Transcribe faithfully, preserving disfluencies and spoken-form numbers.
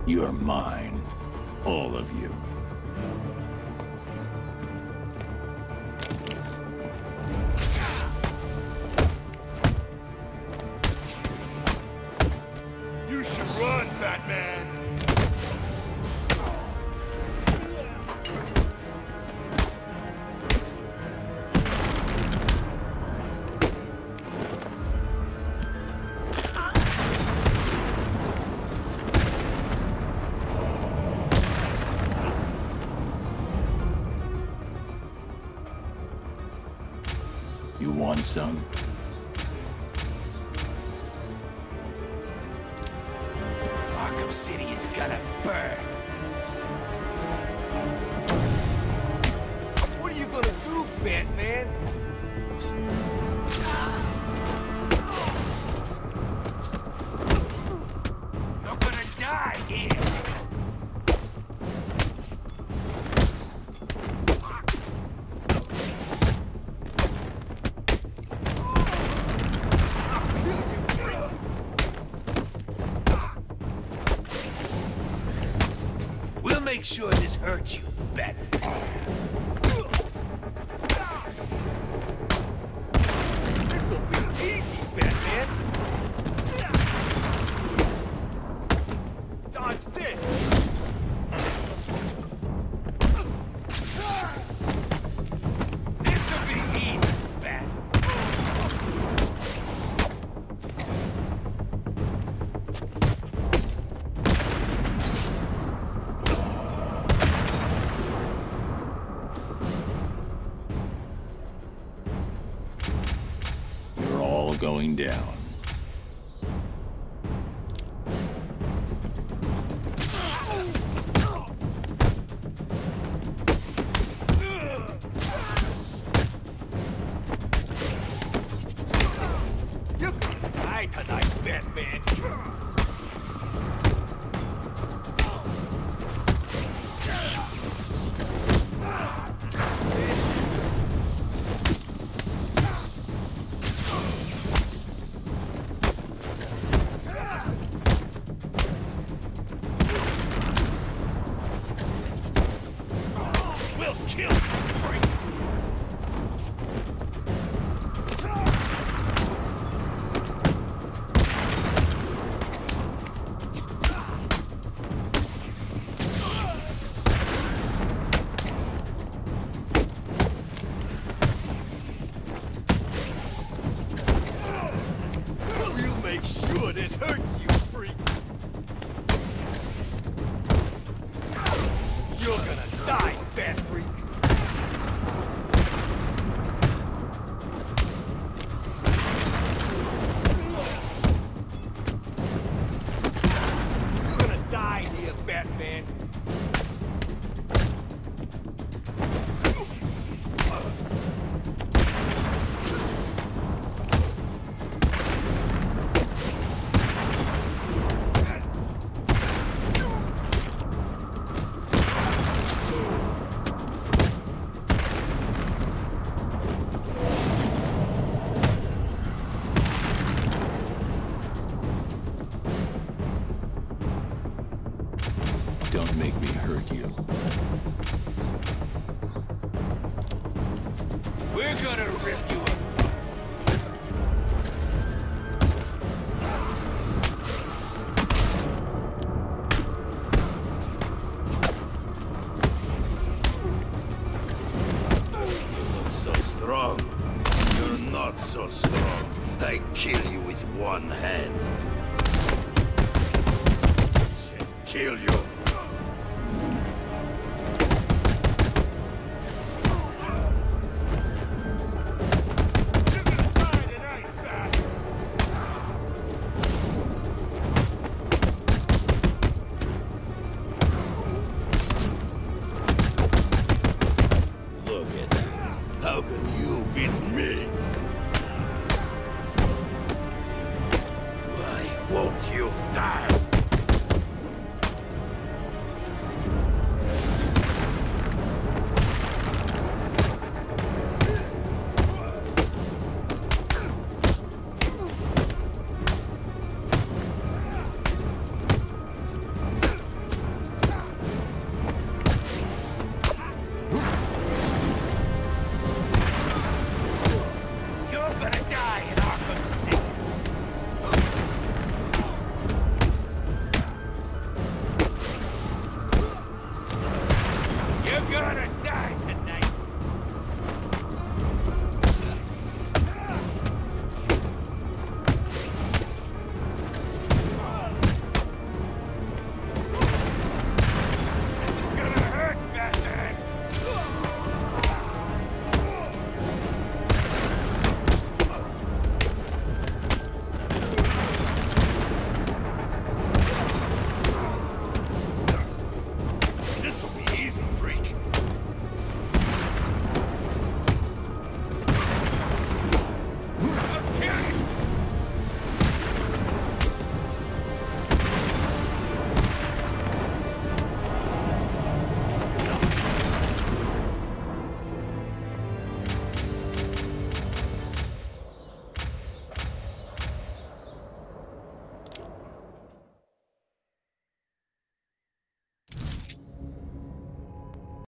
You're mine. All of you. You should run, Batman! You want some? Arkham City is gonna burn. What are you gonna do, Batman? You're gonna die here. We'll make sure this hurts you, Batman. This'll be easy, Batman! Dodge this! This'll be easy, Bat. You're all going down. You're gonna die tonight, Batman! We'll kill you, freak! We'll make sure this hurts you, freak! You're gonna die, Bat Freak! You're gonna die here, Batman! Don't make me hurt you. We're gonna rip you apart. You look so strong. You're not so strong. I kill you with one hand. Shit, kill you. You're gonna die tonight, Bat! Look at that. How can you beat me? Why won't you die?